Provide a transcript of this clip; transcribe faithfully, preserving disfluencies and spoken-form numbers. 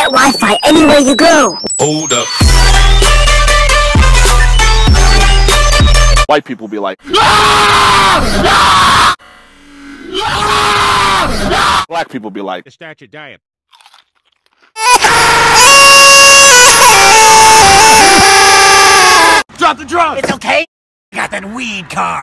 get Wi-Fi anywhere you go. Hold up. White people be like, black people be like, start your diet. Drop the drugs! It's okay. Got that weed car.